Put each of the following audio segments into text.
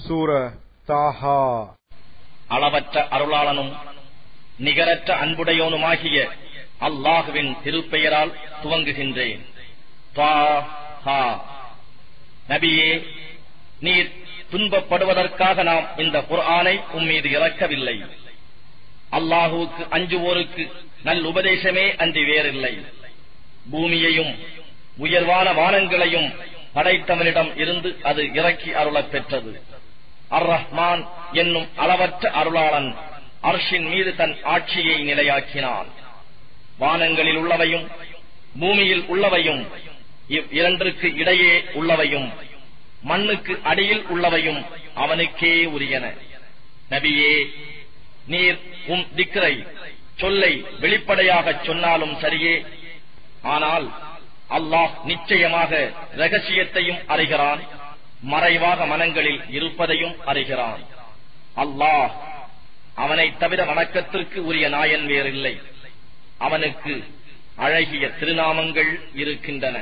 சூரா தாஹா. அளவற்ற அருளாளனும் நிகரற்ற அன்புடையோனுமாகிய அல்லாஹுவின் திருப்பெயரால் துவங்குகின்றேன். தாஹா. நபியே, நீர் துன்பப்படுவதற்காக நாம் இந்த குர்ஆனை உம்மீது இறக்கவில்லை. அல்லாஹுவுக்கு அஞ்சுவோருக்கு நல் உபதேசமே அன்றி வேறில்லை. பூமியையும் உயர்வான வானங்களையும் படைத்தவனிடம் இருந்து அது இறக்கி அருளப் பெற்றது. அர் ரஹ்மான் என்னும் அளவற்ற அருளாளன் அர்ஷின் மீது தன் ஆட்சியை நிலையாக்கினான். வானங்களில் உள்ளவையும் பூமியில் உள்ளவையும் இவ்விரண்டிற்கு இடையே உள்ளவையும் மண்ணுக்கு அடியில் உள்ளவையும் அவனுக்கே உரியன. நபியே, நீர் திக்ரை சொல்லை வெளிப்படையாக சொன்னாலும் சரியே, ஆனால் அல்லாஹ் நிச்சயமாக ரகசியத்தையும் அறிகிறான், மறைவாக மனங்களில் இருப்பதையும் அறிகிறான். அல்லாஹ் அவனை தவிர வணக்கத்திற்கு உரிய நாயன் வேறில்லை. அவனுக்கு அழகிய திருநாமங்கள் இருக்கின்றன.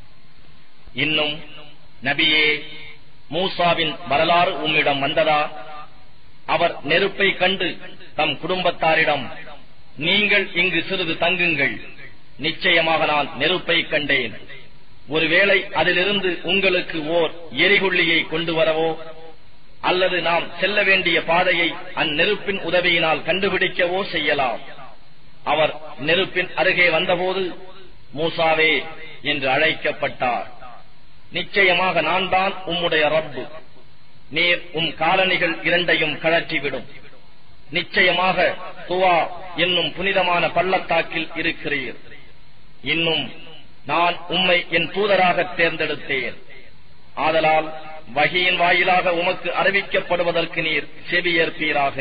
இன்னும் நபியே, மூசாவின் வரலாறு உம்மிடம் வந்ததா? அவர் நெருப்பை கண்டு தம் குடும்பத்தாரிடம், நீங்கள் இங்கு சிறிது தங்குங்கள், நிச்சயமாக நான் நெருப்பை கண்டேன். ஒருவேளை அதிலிருந்து உங்களுக்கு ஓர் எரிகுள்ளியை கொண்டு வரவோ அல்லது நாம் செல்ல வேண்டிய பாதையை அந்நெருப்பின் உதவியினால் கண்டுபிடிக்கவோ செய்யலாம். அவர் நெருப்பின் அருகே வந்தபோது மூசாவே என்று அழைக்கப்பட்டார். நிச்சயமாக நான் தான் உம்முடைய ரப்பு. நீர் காலணிகள் இரண்டையும் கழற்றிவிடும். நிச்சயமாக துவா என்னும் புனிதமான பள்ளத்தாக்கில் இருக்கிறீர். இன்னும் நான் உம்மை என் தூதராக தேர்ந்தெடுத்தேன். ஆதலால் வஹீயின் வாயிலாக உமக்கு அறிவிக்கப்படுவதற்கு நீர் செவியேற்பீராக.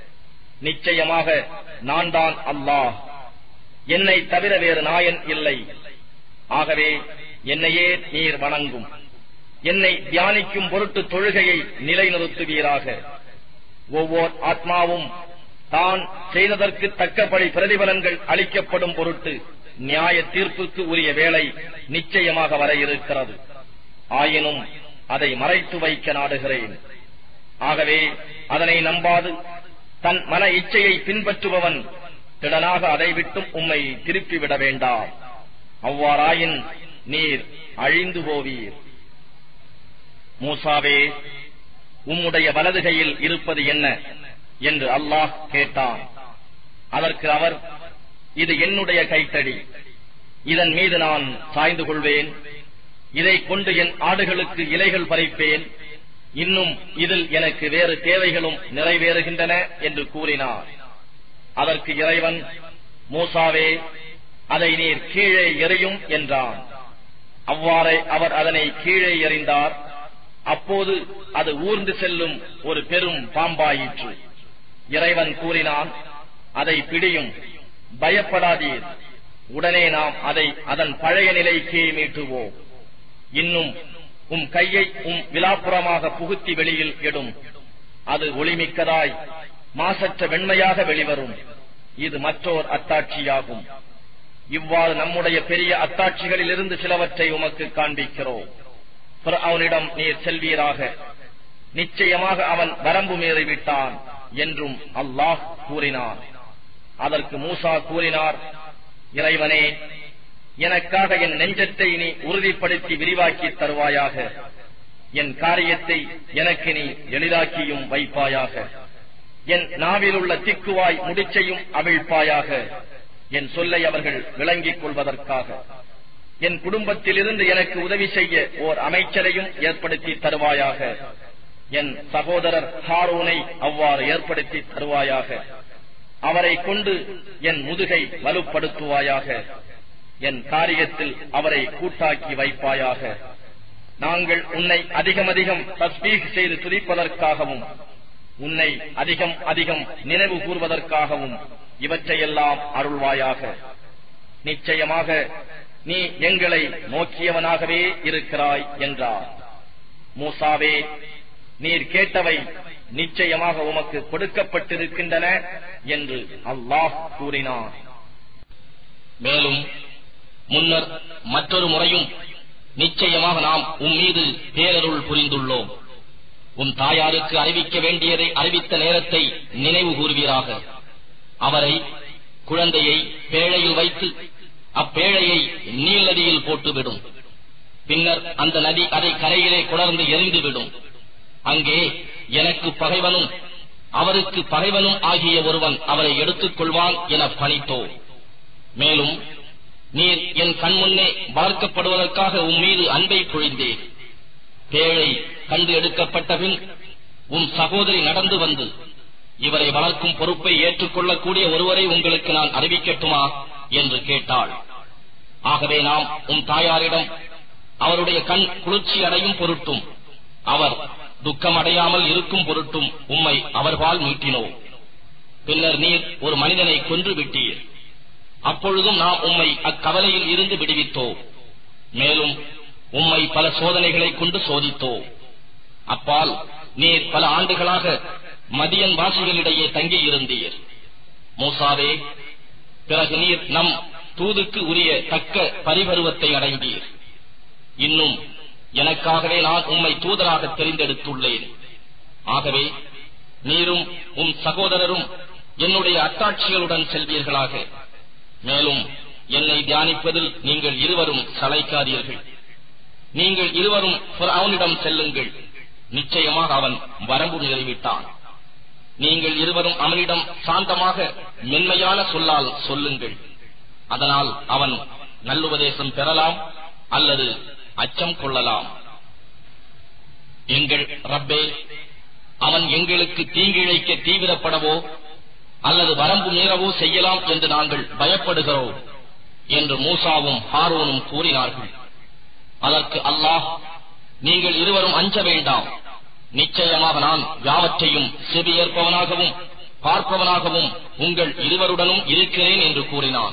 நிச்சயமாக நான் தான் அல்லாஹ், என்னை தவிர வேறு நாயன் இல்லை. ஆகவே என்னையே நீர் வணங்கும். என்னை தியானிக்கும் பொருட்டு தொழுகையை நிலைநிறுத்துவீராக. ஒவ்வொரு ஆத்மாவும் தான் செய்ததற்கு தக்கபடி பிரதிபலன்கள் அளிக்கப்படும் பொருட்டு நியாய தீர்ப்புக்கு உரிய வேளை நிச்சயமாக வர இருக்கிறது. ஆயினும் அதை மறைத்து வைக்க நாடுகிறேன். ஆகவே அதனை நம்பாது தன் மன இச்சையை பின்பற்றுபவன் திடனாக அதை விட்டும் உம்மை திருப்பிவிட வேண்டாம். அவ்வாறாயின் நீர் அழிந்து போவீர். மூசாவே, உம்முடைய வலது கையில் இருப்பது என்ன என்று அல்லாஹ் கேட்டான். அதற்கு அவர், இது என்னுடைய கைத்தடி, இதன் மீது நான் சாய்ந்து கொள்வேன். இதை கொண்டு என் ஆடுகளுக்கு இலைகள் பறிப்பேன். இன்னும் இதில் எனக்கு வேறு தேவைகளும் நிறைவேறுகின்றன என்று கூறினார். அதற்கு இறைவன், மூசாவே, அதை நீர் கீழே எறியும் என்றான். அவ்வாறே அவர் அதனை கீழே எறிந்தார். அப்போது அது ஊர்ந்து செல்லும் ஒரு பெரும் பாம்பாயிற்று. இறைவன் கூறினான், அதை பிடியும், பயப்படாதீர். உடனே நாம் அதை அதன் பழைய நிலைக்கே மீட்டுவோம். இன்னும் கையை விலாப்புறமாக புகுத்தி வெளியில் எடும். அது ஒளிமிக்கதாய் மாசற்ற வெண்மையாக வெளிவரும். இது மற்றோர் அத்தாட்சியாகும். இவ்வாறு நம்முடைய பெரிய அத்தாட்சிகளில் இருந்து சிலவற்றை உமக்கு காண்பிக்கிறோம். அவனிடம் நீர் செல்வீராக. நிச்சயமாக அவன் வரம்பு மீறிவிட்டான் என்றும் அல்லாஹ் கூறினான். அதற்கு மூசா கூறினார், இறைவனே, எனக்காக என் நெஞ்சத்தை நீ உறுதிப்படுத்தி விரிவாக்கி தருவாயாக. என் காரியத்தை எனக்கு நீ எளிதாக்கியும் வைப்பாயாக. என் நாவில் உள்ள திக்குவாய் முடிச்சையும் அவிழ்ப்பாயாக. என் சொல்லை அவர்கள் விளங்கிக் கொள்வதற்காக. என் குடும்பத்திலிருந்து எனக்கு உதவி செய்ய ஓர் அமைச்சரையும் ஏற்படுத்தி தருவாயாக. என் சகோதரர் ஹாரூனை அவ்வாறு ஏற்படுத்தி தருவாயாக. அவரை கொண்டு என் முதுகை வலுப்படுத்துவாயாக. என் காரியத்தில் அவரை கூட்டாக்கி வைப்பாயாக. நாங்கள் உன்னை அதிகம் அதிகம் தஸ்பீஹ் செய்து துதிப்பதற்காகவும் உன்னை அதிகம் அதிகம் நினைவு கூர்வதற்காகவும் இவற்றையெல்லாம் அருள்வாயாக. நிச்சயமாக நீ எங்களை நோக்கியவனாகவே இருக்கிறாய் என்றார். மூசாவே, நீர் கேட்டவை நிச்சயமாக உமக்கு கொடுக்கப்பட்டிருக்கின்றன என்று அல்லாஹ் கூறினார். மேலும் முன்னர் மற்றொரு முறையும் நிச்சயமாக நாம் உம்மீது பேரருள் புரிந்துள்ளோம். உன் தாயாருக்கு அறிவிக்க வேண்டியதை அறிவித்த நேரத்தை நினைவு கூறுவீராக. அவரை, குழந்தையை பேழையில் வைத்து அப்பேழையை நீல் நதியில் போட்டுவிடும். பின்னர் அந்த நதி அதை கரையிலே குடர்ந்து எரிந்துவிடும். அங்கே எனக்கு பகைவனும் அவருக்கு பகைவனும் ஆகிய ஒருவன் அவரை எடுத்துக் கொள்வான் என பணித்தோ. மேலும் நீர் என் கண்முன்னே பார்க்கப்படுவதற்காக உம்மீது அன்பை பொழிந்தேன். பேழை கண்டு எடுக்கப்பட்ட பின் உம் சகோதரி நடந்து வந்து, இவரை வளர்க்கும் பொறுப்பை ஏற்றுக்கொள்ளக்கூடிய ஒருவரை உங்களுக்கு நான் அறிவிக்கட்டுமா என்று கேட்டாள். ஆகவே நாம் உம் தாயாரிடம் அவருடைய கண் குளிர்ச்சி அடையும் பொருட்டும் அவர் துக்கமடையாமல் இருக்கும் பொருட்டும் உம்மை அவர்பால் மீட்டினோம். பின்னர் நீர் ஒரு மனிதனை கொன்று விட்டீர். அப்பொழுதும் நாம் உம்மை அக்கவலையில் இருந்து விடுவித்தோம். மேலும் உம்மை பல சோதனைகளை கொண்டு சோதித்தோம். அப்பால் நீர் பல ஆண்டுகளாக மதியன் வாசிகளிடையே தங்கியிருந்தீர். மூசாவே, பிறகு நீர் நம் தூதுக்கு உரிய தக்க பரிபருவத்தை அடைந்தீர். இன்னும் எனக்காகவே நான் உம்மை தூதராக தெரிந்தெடுத்துள்ளேன். ஆகவே நீரும் உம் சகோதரரும் என்னுடைய அத்தாட்சிகளுடன் செல்வீர்களாக. மேலும் என்னை தியானிப்பதில் நீங்கள் இருவரும் சளைக்காதீர்கள். நீங்கள் இருவரும் ஃபிரௌனிடம் செல்லுங்கள். நிச்சயமாக அவன் வரம்பு நிறைவிட்டான். நீங்கள் இருவரும் அவனிடம் சாந்தமாக மென்மையான சொல்லால் சொல்லுங்கள். அதனால் அவன் நல்லுபதேசம் பெறலாம் அல்லது அச்சம் கொள்ளலாம். எங்கள் ரப்பே, அவன் எங்களுக்கு தீங்கிழைக்க தீவிரப்படவோ அல்லது வரம்பு மீறவோ செய்யலாம் என்று நாங்கள் பயப்படுகிறோம் என்று மூசாவும் ஹாரூனும் கூறினார்கள். அதற்கு அல்லாஹ், நீங்கள் இருவரும் அஞ்ச வேண்டாம். நிச்சயமாக நான் யாவற்றையும் செவியேற்பவனாகவும் பார்ப்பவனாகவும் உங்கள் இருவருடனும் இருக்கிறேன் என்று கூறினான்.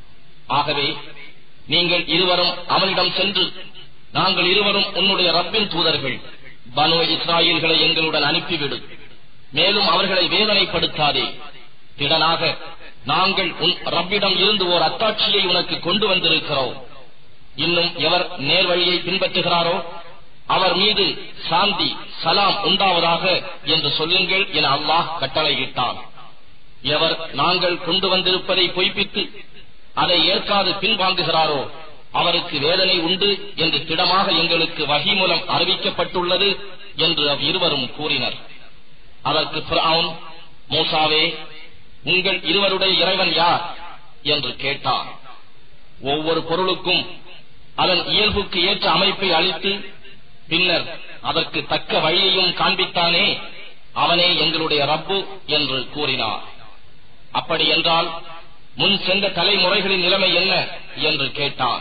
ஆகவே நீங்கள் இருவரும் அவனிடம் சென்று, நாங்கள் இருவரும் உன்னுடைய ரப்பின் தூதர்கள், பனு இஸ்ராயீல்களை எங்களுடன் அனுப்பிவிடு. மேலும் அவர்களை வேதனைப்படுத்தாதே. திடனாக நாங்கள் உன் ரப்பிடம் இருந்து ஓர் அத்தாட்சியை உனக்கு கொண்டு வந்திருக்கிறோம். இன்னும் எவர் நேர்வழியை பின்பற்றுகிறாரோ அவர் மீது சாந்தி சலாம் உண்டாவதாக என்று சொல்லுங்கள் என அல்லாஹ் கட்டளையிட்டான். எவர் நாங்கள் கொண்டு வந்திருப்பதை பொய்ப்பித்து அதை ஏற்காது பின்வாங்குகிறாரோ அவருக்கு வேதனை உண்டு என்று திடமாக எங்களுக்கு வஹி மூலம் அறிவிக்கப்பட்டுள்ளது என்று இருவரும் கூறினர். அதற்கு ஃபிரௌன், மூசாவே, உங்கள் இருவருடைய இறைவன் யார் என்று கேட்டான். ஒவ்வொரு பொருளுக்கும் அதன் இயல்புக்கு ஏற்ற அமைப்பை அளித்து பின்னர் அதற்கு தக்க வழியையும் காண்பித்தானே, அவனே எங்களுடைய ரப்பு என்று கூறினார். அப்படி என்றால் முன் சென்ற தலைமுறைகளின் நிலைமை என்ன என்று கேட்டான்.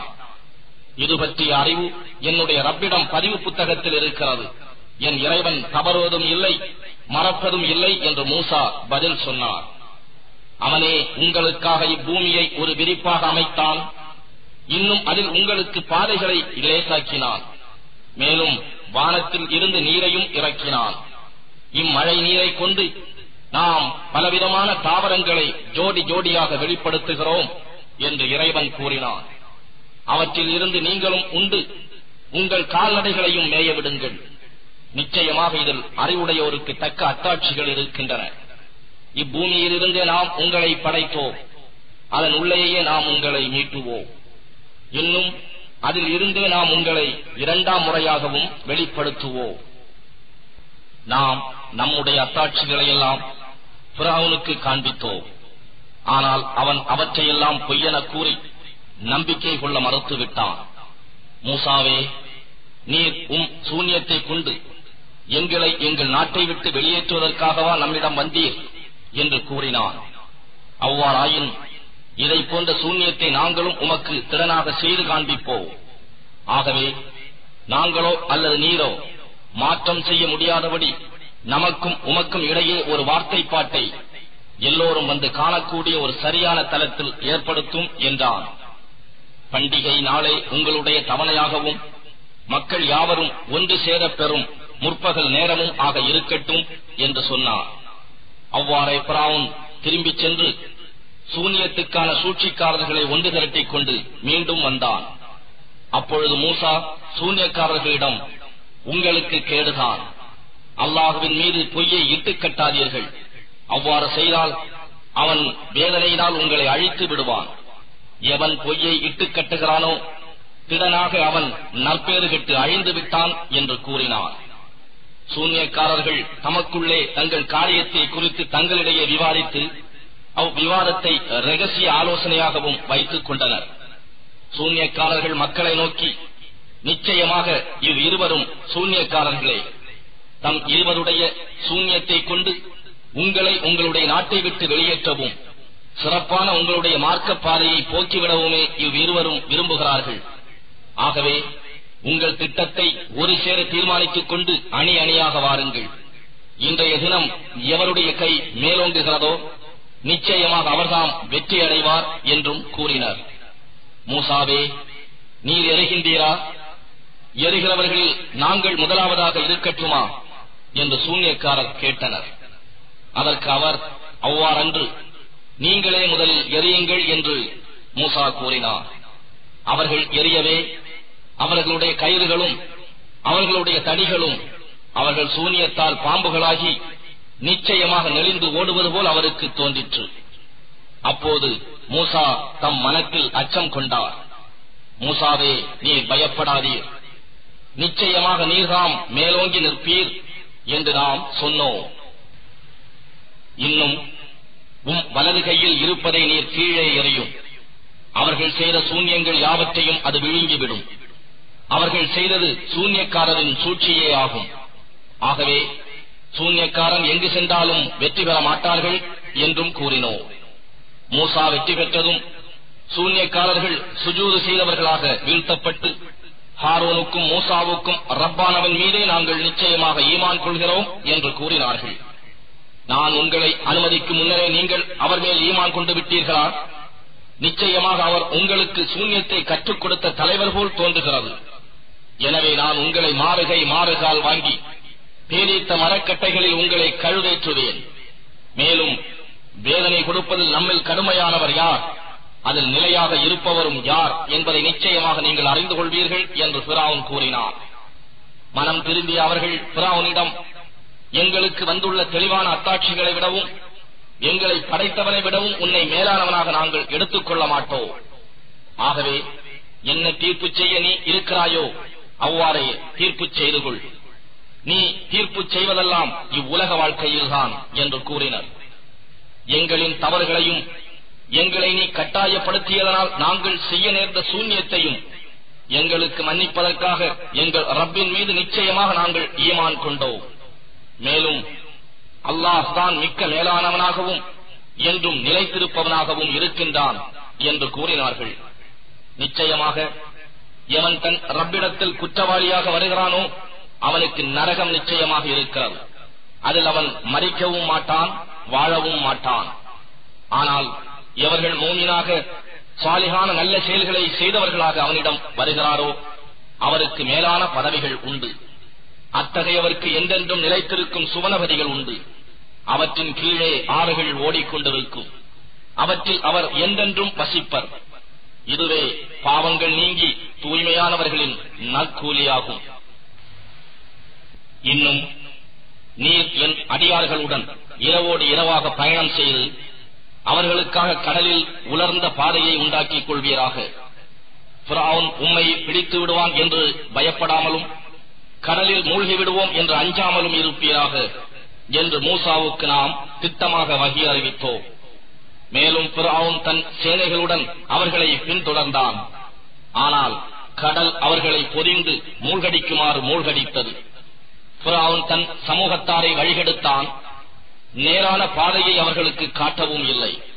இது பற்றிய அறிவு என்னுடைய ரப்பிடம் பதிவு புத்தகத்தில் இருக்கிறது. என் இறைவன் தவறுவதும் இல்லை மறப்பதும் இல்லை என்று மூசா பதில் சொன்னார். அவனே உங்களுக்காக இப்பூமியை ஒரு விரிப்பாக அமைத்தான். இன்னும் அதில் உங்களுக்கு பாதைகளை லேசாக்கினான். மேலும் வானத்தில் இருந்து நீரையும் இறக்கினான். இம்மழை நீரை கொண்டு நாம் பலவிதமான தாவரங்களை ஜோடி ஜோடியாக வெளிப்படுத்துகிறோம் என்று இறைவன் கூறினான். அவற்றில் இருந்து நீங்களும் உண்டு உங்கள் கால்நடைகளையும் மேய விடுங்கள். நிச்சயமாக இதில் அறிவுடையோருக்கு தக்க அத்தாட்சிகள் இருக்கின்றன. இப்பூமியிலிருந்தே நாம் உங்களை படைத்தோம். அதன் உள்ளேயே நாம் உங்களை மீட்டுவோம். இன்னும் அதில் இருந்தே நாம் உங்களை இரண்டாம் முறையாகவும் வெளிப்படுத்துவோம். நாம் நம்முடைய அத்தாட்சிகளை எல்லாம் ஃபிரௌனுக்கு காண்பித்தோம். ஆனால் அவன் அவற்றையெல்லாம் பொய்யென கூறி நம்பிக்கை கொள்ள மறுத்துவிட்டான். மூசாவே, நீர் சூன்யத்தை கொண்டு எங்களை எங்கள் நாட்டை விட்டு வெளியேற்றுவதற்காகவா நம்மிடம் வந்தீர் என்று கூறினான். அவ்வாறாயின் இதை போன்ற சூன்யத்தை நாங்களும் உமக்கு திறனாக செய்து காண்பிப்போம். ஆகவே நாங்களோ அல்லது நீரோ மாற்றம் செய்ய முடியாதபடி நமக்கும் உமக்கும் இடையே ஒரு வார்த்தைப்பாட்டை எல்லோரும் வந்து காணக்கூடிய ஒரு சரியான தலத்தில் ஏற்படுத்தும் என்றான். பண்டிகை நாளை உங்களுடைய தவணையாகவும் மக்கள் யாவரும் ஒன்று சேரப் பெறும் முற்பகல் நேரமும் ஆக இருக்கட்டும் என்று சொன்னார். அவ்வாறே ஃபிரௌன் திரும்பிச் சென்று சூனியத்துக்கான சூழ்ச்சிக்காரர்களை ஒன்று திரட்டிக் கொண்டு மீண்டும் வந்தான். அப்பொழுது மூசா சூனியக்காரர்களிடம், உங்களுக்கு கேடுதான், அல்லாஹுவின் மீது பொய்யை இட்டுக் கட்டாதீர்கள். அவ்வாறு செய்தால் அவன் வேதனையினால் உங்களை அழித்து விடுவான். எவன் பொய்யை இட்டுக் கட்டுகிறானோ திடனாக அவன் நற்பேறு கெட்டு அழிந்து விட்டான் என்று கூறினார். சூன்யக்காரர்கள் தமக்குள்ளே தங்கள் காரியத்தை குறித்து தங்களிடையே விவாதித்து அவ்விவாதத்தை ரகசிய ஆலோசனையாகவும் வைத்துக் கொண்டனர். சூன்யக்காரர்கள் மக்களை நோக்கி, நிச்சயமாக இவ்விருவரும் சூன்யக்காரர்களே, தம் இருவருடைய சூன்யத்தை கொண்டு உங்களை உங்களுடைய நாட்டை விட்டு வெளியேற்றவும் சிறப்பான உங்களுடைய மார்க்க பாதையை போக்கிவிடவுமே இவ்விருவரும் விரும்புகிறார்கள். ஆகவே உங்கள் திட்டத்தை ஒரு சேர தீர்மானித்துக் கொண்டு அணி அணியாக வாருங்கள். இன்றைய தினம் எவருடைய கை மேலோங்குகிறதோ நிச்சயமாக அவர்தாம் வெற்றி அடைவார் என்றும் கூறினர். மூசாவே, நீர் எறிகின்றீரா? எறிகிறவர்களில் நாங்கள் முதலாவதாக இருக்கட்டுமா என்று சூன்யக்காரர் கேட்டனர். அதற்கு அவர், அவ்வாறன்று, நீங்களே முதலில் எறியுங்கள் என்று மூசா கூறினார். அவர்கள் எறியவே அவர்களுடைய கயிறுகளும் அவர்களுடைய தடிகளும் அவர்கள் சூனியத்தால் பாம்புகளாகி நிச்சயமாக நெளிந்து ஓடுவது போல் அவருக்கு தோன்றிற்று. அப்போது மூசா தம் மனத்தில் அச்சம் கொண்டார். மூசாவே, நீர் பயப்படாதீர், நிச்சயமாக நீர்தாம் மேலோங்கி நிற்பீர் என்று நாம் சொன்னோம். இன்னும் வலது கையில் இருப்பதை நீர் கீழே எறியும். அவர்கள் செய்த சூன்யங்கள் யாவற்றையும் அது விழுங்கிவிடும். அவர்கள் செய்தது சூன்யக்காரரின் சூழ்ச்சியே ஆகும். ஆகவே சூன்யக்காரன் எங்கு சென்றாலும் வெற்றி பெற மாட்டார்கள் என்றும் கூறினோம். மூசா வெற்றி பெற்றதும் சூன்யக்காரர்கள் சுஜூது செய்தவர்களாக வீழ்த்தப்பட்டு ஹாரோனுக்கும் மூசாவுக்கும் ரப்பானவன் மீதே நாங்கள் நிச்சயமாக ஈமான் கொள்கிறோம் என்று கூறினார்கள். நான் உங்களை அனுமதிக்கும் முன்னரே நீங்கள் அவர் மேல் ஈமான் கொண்டு விட்டீர்களா? நிச்சயமாக அவர் உங்களுக்கு சூன்யத்தை கற்றுக் கொடுத்த தலைவர் போல் தோன்றுகிறது. எனவே நான் உங்களை மாறுகை மாறுகால் வாங்கி பேரித்த மரக்கட்டைகளில் உங்களை கழுவேற்றுவேன். மேலும் வேதனை கொடுப்பதில் நம்மில் கடுமையானவர் யார், அதில் நிலையாக இருப்பவரும் யார் என்பதை நிச்சயமாக நீங்கள் அறிந்து கொள்வீர்கள் என்று பிராவுன் கூறினார். மனம் திரும்பிய அவர்கள் பிராவுனிடம், எங்களுக்கு வந்துள்ள தெளிவான அத்தாட்சிகளை விடவும் எங்களை படைத்தவனை விடவும் உன்னை மேலானவனாக நாங்கள் எடுத்துக் கொள்ள மாட்டோம். ஆகவே என்ன தீர்ப்பு செய்ய நீ இருக்கிறாயோ அவ்வாறே தீர்ப்பு செய்து கொள். நீ தீர்ப்பு செய்வதெல்லாம் இவ்வுலக வாழ்க்கையில்தான் என்று கூறினர். எங்களின் தவறுகளையும் எங்களை நீ கட்டாயப்படுத்தியதனால் நாங்கள் செய்ய நேர்ந்த சூன்யத்தையும் எங்களுக்கு மன்னிப்பதற்காக எங்கள் ரப்பின் மீது நிச்சயமாக நாங்கள் ஈமான் கொண்டோம். மேலும் அல்லாஹ் தான் மிக்க மேலானவனாகவும் என்றும் நிலைத்திருப்பவனாகவும் இருக்கின்றான் என்று கூறினார்கள். நிச்சயமாக எவன் தன் ரப்பிடத்தில் குற்றவாளியாக வருகிறானோ அவனுக்கு நரகம் நிச்சயமாக இருக்கிறது. அதில் அவன் மரிக்கவும் மாட்டான், வாழவும் மாட்டான். ஆனால் எவர்கள் மூமினாக சாலிகான நல்ல செயல்களை செய்தவர்களாக அவனிடம் வருகிறாரோ அவருக்கு மேலான பதவிகள் உண்டு. அத்தகையவருக்கு என்றென்றும் நிலைத்திருக்கும் சுவனபதிகள் உண்டு. அவற்றின் கீழே ஆறுகள் ஓடிக்கொண்டிருக்கும். அவற்றில் அவர் என்றென்றும் வசிப்பர். இதுவே பாவங்கள் நீங்கி தூய்மையானவர்களின் நற்கூலியாகும். இன்னும் நீர் என் அடியார்களுடன் இரவோடு இரவாக பயணம் செய்து அவர்களுக்காக கடலில் உலர்ந்த பாதையை உண்டாக்கிக் கொள்வீராக. ஃபிரௌன் உம்மை பிடித்து விடுவான் என்று பயப்படாமலும் கடலில் மூழ்கி விடுவோம் என்று அஞ்சாமலும் இருப்பீராக என்று மூசாவுக்கு நாம் திட்டமாக வகி அறிவித்தோம். மேலும் ஃபிரௌன் தன் சேனைகளுடன் அவர்களை பின்தொடர்ந்தான். ஆனால் கடல் அவர்களை பொதிந்து மூழ்கடிக்குமாறு மூழ்கடித்தது. ஃபிரௌன் தன் சமூகத்தாரை வழிகெடுத்தான். நேரான பாதையை அவர்களுக்கு காட்டவும் இல்லை.